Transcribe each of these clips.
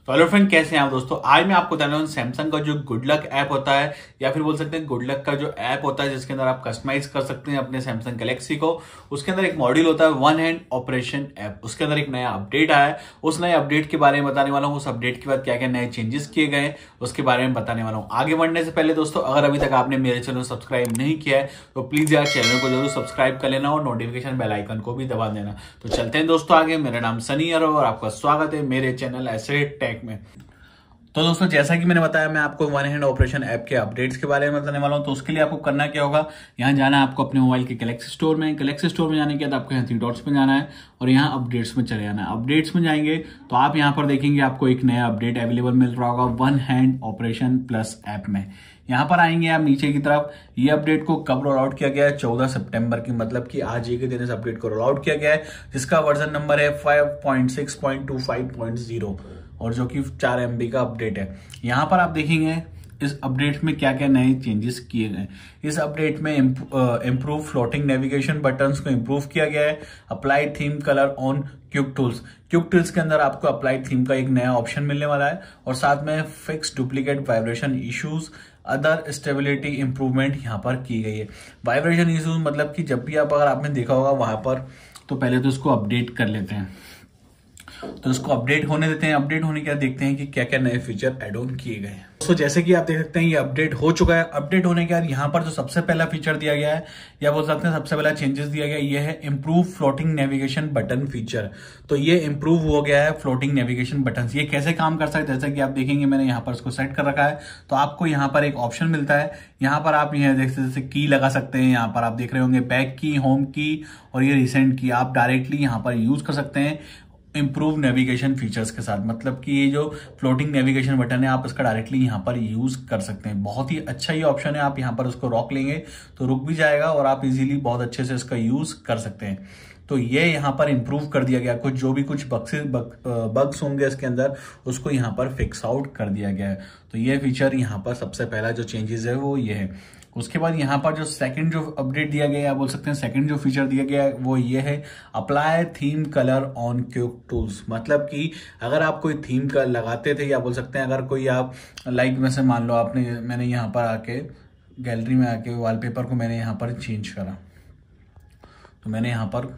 तो hello friend, कैसे हैं आप दोस्तों। आज मैं आपको बताने वाला हूं सैमसंग का जो गुड लक ऐप होता है या फिर बोल सकते हैं गुड लक का जो ऐप होता है जिसके अंदर आप कस्टमाइज कर सकते हैं अपने सैमसंग गैलेक्सी को। उसके अंदर एक मॉड्यूल होता है वन हैंड ऑपरेशन ऐप। उसके अंदर एक नया अपडेट आया है, उस नए अपडेट के बारे में बताने वाला हूँ। उस अपडेट के बाद क्या क्या नए चेंजेस किए गए उसके बारे में बताने वाला हूँ। आगे बढ़ने से पहले दोस्तों, अगर अभी तक आपने मेरे चैनल सब्सक्राइब नहीं किया है तो प्लीज यार चैनल को जरूर सब्सक्राइब कर लेना और नोटिफिकेशन बेल आइकन को भी दबा देना। तो चलते हैं दोस्तों आगे। मेरा नाम सनी है और आपका स्वागत है मेरे चैनल ऐसे टेक में। तो दोस्तों, जैसा कि मैंने बताया, मैं आपको वन हैंड ऑपरेशन ऐप के अपडेट्स के बारे में बताने वाला हूं। तो उसके लिए आपको करना क्या होगा, यहाँ जाना है आपको अपने मोबाइल के गैलेक्सी स्टोर में। गैलेक्सी स्टोर में जाने के बाद आपको यहाँ थ्री डॉट्स में जाना है और यहाँ अपडेट्स में चले जाना है। अपडेट्स में जाएंगे तो आप यहाँ पर देखेंगे आपको एक नया अपडेट अवेलेबल मिल रहा होगा one hand operation plus app में। यहाँ पर आएंगे आप नीचे की तरफ। ये अपडेट को कब रोल आउट किया गया है, 14 सितंबर की, मतलब कि आज ही के दिन इस अपडेट को रोल आउट किया गया है, जिसका वर्जन नंबर है 5.6.25.0 और जो कि 4 MB का अपडेट है। यहाँ पर आप देखेंगे इस अपडेट में क्या क्या नए चेंजेस किए गए। इस अपडेट में इम्प्रूव फ्लोटिंग नेविगेशन बटन्स को इम्प्रूव किया गया है। Apply theme colour on quick tools. Quick tools के अंदर आपको अप्लाई थीम का एक नया ऑप्शन मिलने वाला है और साथ में fix duplicate vibration issues, other stability improvement यहाँ पर की गई है। वाइब्रेशन इश्यूज मतलब कि जब भी अगर आपने देखा होगा वहां पर, तो पहले तो इसको अपडेट कर लेते हैं। तो इसको अपडेट होने देते हैं। अपडेट होने के बाद देखते हैं कि क्या क्या नए फीचर एड ऑन किए गए हैं। तो जैसे कि आप देख सकते हैं ये अपडेट हो चुका है। अपडेट होने के बाद यहाँ पर जो सबसे पहला फीचर दिया गया है या बोल सकते हैं सबसे पहला चेंजेस दिया गया है, ये है improve floating navigation button feature. तो ये इम्प्रूव हो गया है फ्लोटिंग नेविगेशन बटन। ये कैसे काम कर सकते हैं, जैसे कि आप देखेंगे मैंने यहाँ पर इसको सेट कर रखा है। तो आपको यहाँ पर एक ऑप्शन मिलता है, यहाँ पर आप यहाँ देख सकते जैसे की लगा सकते हैं। यहाँ पर आप देख रहे होंगे बैक की, होम की और ये रिसेंट की, आप डायरेक्टली यहाँ पर यूज कर सकते हैं इंप्रूव नेविगेशन फीचर्स के साथ। मतलब कि ये जो फ्लोटिंग नेविगेशन बटन है आप इसका डायरेक्टली यहाँ पर यूज कर सकते हैं। बहुत ही अच्छा ये ऑप्शन है। आप यहाँ पर उसको रॉक लेंगे तो रुक भी जाएगा और आप इजीली बहुत अच्छे से इसका यूज कर सकते हैं। तो ये यहाँ पर इंप्रूव कर दिया गया। कुछ जो भी कुछ बग्स होंगे इसके अंदर उसको यहाँ पर फिक्स आउट कर दिया गया है। तो ये फीचर यहाँ पर सबसे पहला जो चेंजेस है वो ये है। उसके बाद यहाँ पर जो सेकंड जो अपडेट दिया गया है, आप बोल सकते हैं सेकंड जो फीचर दिया गया है वो ये है apply theme colour on quick tools. मतलब कि अगर आप कोई थीम का लगाते थे या बोल सकते हैं अगर कोई आप लाइक में से मान लो मैंने यहाँ पर आके गैलरी में आके वॉलपेपर को मैंने यहाँ पर चेंज करा, तो मैंने यहाँ पर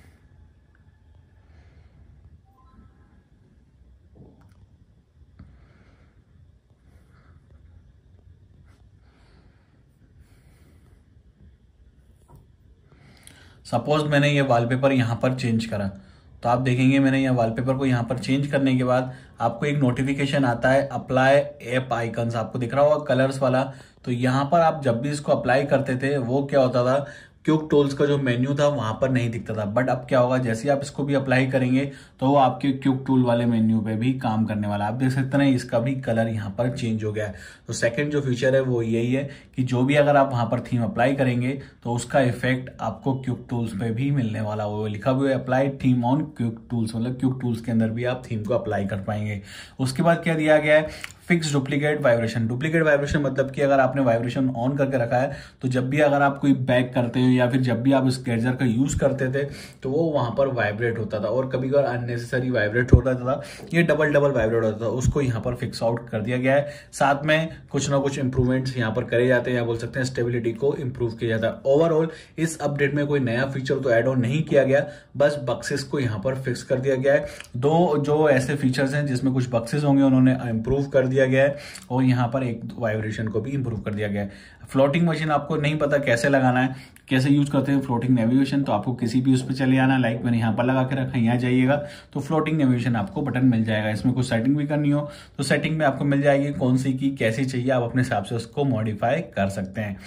सपोज मैंने ये वॉलपेपर यहाँ पर चेंज करा, तो आप देखेंगे मैंने ये वॉलपेपर को यहाँ पर चेंज करने के बाद आपको एक नोटिफिकेशन आता है अप्लाई ऐप आइकन्स, आपको दिख रहा होगा कलर्स वाला। तो यहाँ पर आप जब भी इसको अप्लाई करते थे वो क्या होता था, क्विक टूल्स का जो मेन्यू था वहां पर नहीं दिखता था। बट अब क्या होगा, जैसे ही आप इसको भी अप्लाई करेंगे तो वो आपके क्विक टूल वाले मेन्यू पे भी काम करने वाला। आप देख सकते हैं इसका भी कलर यहाँ पर चेंज हो गया है। तो सेकंड जो फीचर है वो यही है कि जो भी अगर आप वहां पर थीम अप्लाई करेंगे तो उसका इफेक्ट आपको क्विक टूल्स पे भी मिलने वाला। वो लिखा हुआ है apply theme on quick tools, मतलब क्विक टूल्स के अंदर भी आप थीम को अप्लाई कर पाएंगे। उसके बाद क्या दिया गया है, fix duplicate vibration. Duplicate vibration मतलब कि अगर आपने वाइब्रेशन ऑन करके रखा है तो जब भी अगर आप कोई बैक करते हो या फिर जब भी आप इस गैजेट का यूज करते थे तो वो वहां पर वाइब्रेट होता था और कभी कभार अननेसेसरी वाइब्रेट हो रहा था, ये डबल वाइब्रेट होता था। उसको यहाँ पर फिक्स आउट कर दिया गया है। साथ में कुछ ना कुछ इंप्रूवमेंट्स यहाँ पर करे जाते हैं या बोल सकते हैं स्टेबिलिटी को इंप्रूव किया जाता है। ओवरऑल इस अपडेट में कोई नया फीचर तो एड ऑन नहीं किया गया, बस बक्सेस को यहाँ पर फिक्स कर दिया गया है। दो जो ऐसे फीचर्स हैं जिसमें कुछ बक्सेस होंगे उन्होंने इंप्रूव कर दिया गया है और यहाँ पर एक वाइब्रेशन को भी इंप्रूव कर दिया गया है। फ्लोटिंग मशीन आपको नहीं पता कैसे लगाना है, कैसे यूज करते हैं फ्लोटिंग नेविगेशन, तो आपको किसी भी उस पर चले जाना। लाइक मैंने यहाँ पर लगा के रखा है, यहाँ जाइएगा तो फ्लोटिंग नेविगेशन आपको बटन मिल जाएगा। इसमें कुछ सेटिंग भी करनी हो तो सेटिंग में आपको मिल जाएगी, कौन सी की कैसी चाहिए आप अपने हिसाब से उसको मॉडिफाई कर सकते हैं।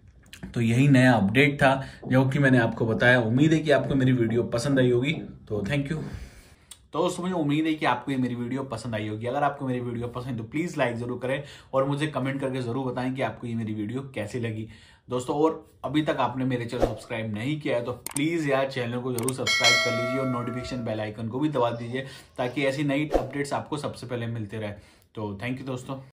तो यही नया अपडेट था जो कि मैंने आपको बताया। उम्मीद है कि आपको मेरी वीडियो पसंद आई होगी। तो थैंक यू। तो दोस्तों, मुझे उम्मीद है कि आपको ये मेरी वीडियो पसंद आई होगी। अगर आपको मेरी वीडियो पसंद है तो प्लीज लाइक जरूर करें और मुझे कमेंट करके जरूर बताएं कि आपको ये मेरी वीडियो कैसी लगी दोस्तों। और अभी तक आपने मेरे चैनल सब्सक्राइब नहीं किया है तो प्लीज यार चैनल को जरूर सब्सक्राइब कर लीजिए और नोटिफिकेशन बेल आइकन को भी दबा दीजिए ताकि ऐसी नई अपडेट्स आपको सबसे पहले मिलते रहे। तो थैंक यू दोस्तों।